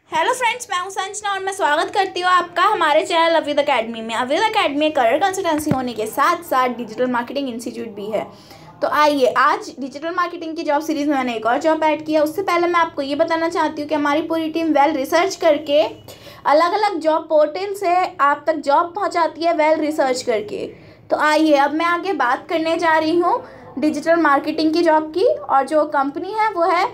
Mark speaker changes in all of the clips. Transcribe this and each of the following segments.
Speaker 1: Hello friends, मैं हूं संजना और मैं स्वागत करती हूं आपका हमारे चैनल अव्युद अकेडमी में। अव्युद अकेडमी करियर कंसल्टेंसी होने के साथ साथ डिजिटल मार्केटिंग इंस्टीट्यूट भी है। तो आइए, आज डिजिटल मार्केटिंग की जॉब सीरीज़ में मैंने एक और जॉब ऐड किया। उससे पहले मैं आपको ये बताना चाहती हूँ कि हमारी पूरी टीम वेल रिसर्च करके अलग अलग जॉब पोर्टल से आप तक जॉब पहुँचाती है, वेल रिसर्च करके। तो आइए, अब मैं आगे बात करने जा रही हूँ डिजिटल मार्केटिंग की जॉब की, और जो कंपनी है वो है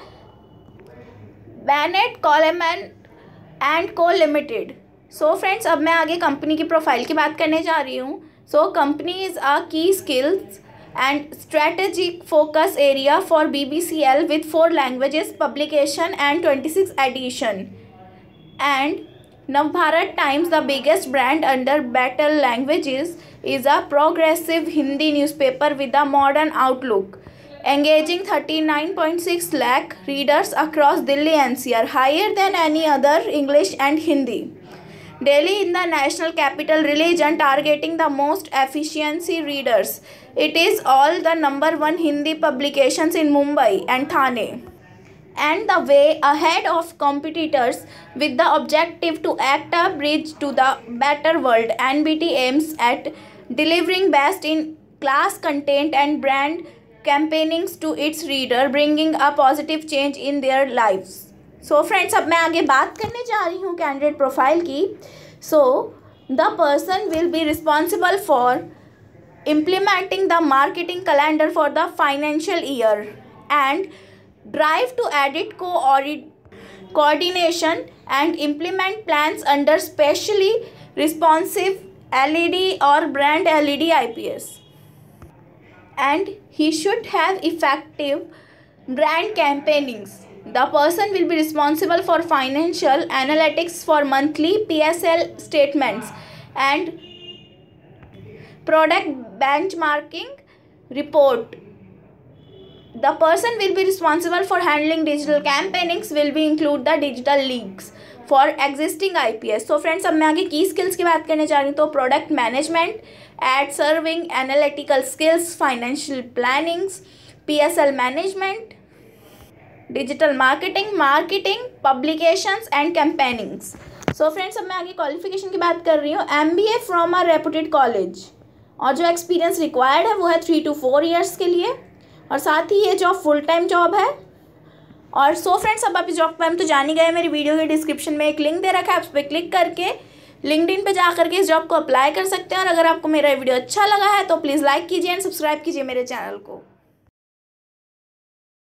Speaker 1: Bennett Coleman and co limited. So friends, अब मैं आगे कंपनी की प्रोफाइल की बात करने जा रही हूँ। So company is a key skills and strategic focus area for BCCL with 4 languages publication and 26 edition. And Navbharat Times, the biggest brand under Bennett Languages, is a progressive Hindi newspaper with a modern outlook, engaging 39.6 lakh readers across Delhi NCR, higher than any other English and Hindi. Delhi in the national capital region, targeting the most efficiency readers. It is all the #1 Hindi publications in Mumbai and Thane, and the way ahead of competitors with the objective to act a bridge to the better world. NBT aims at delivering best in class content and brand campaignings to its reader, bringing a positive change in their lives. So friends, अब मैं आगे बात करने जा रही हूँ candidate profile की. So the person will be responsible for implementing the marketing calendar for the financial year and drive to edit coordination and implement plans under specially responsive LED or brand LED IPS. And he should have effective brand campaignings. The person will be responsible for financial analytics for monthly PSL statements and product benchmarking report. The person will be responsible for handling digital campaignings will be include the digital leagues for existing IPS. So friends, अब मैं आगे की skills की बात करने जा रही हूँ. तो product management, ad serving, analytical skills, financial plannings, PSL management, digital marketing, publications and campaignings. So friends, अब मैं आगे क्वालिफिकेशन की बात कर रही हूँ. MBA from a reputed college, और जो एक्सपीरियंस रिक्वायर्ड है वो है 3 to 4 ईयर्स के लिए, और साथ ही ये जॉब फुल टाइम जॉब है. और सो फ्रेंड्स, अब आप इस जॉब पर हम तो जान ही गए. मेरी वीडियो के डिस्क्रिप्शन में एक लिंक दे रखा है, उस पर क्लिक करके लिंक्डइन पे जा करके इस जॉब को अप्लाई कर सकते हैं. और अगर आपको मेरा वीडियो अच्छा लगा है तो प्लीज़ लाइक कीजिए एंड सब्सक्राइब कीजिए मेरे चैनल को.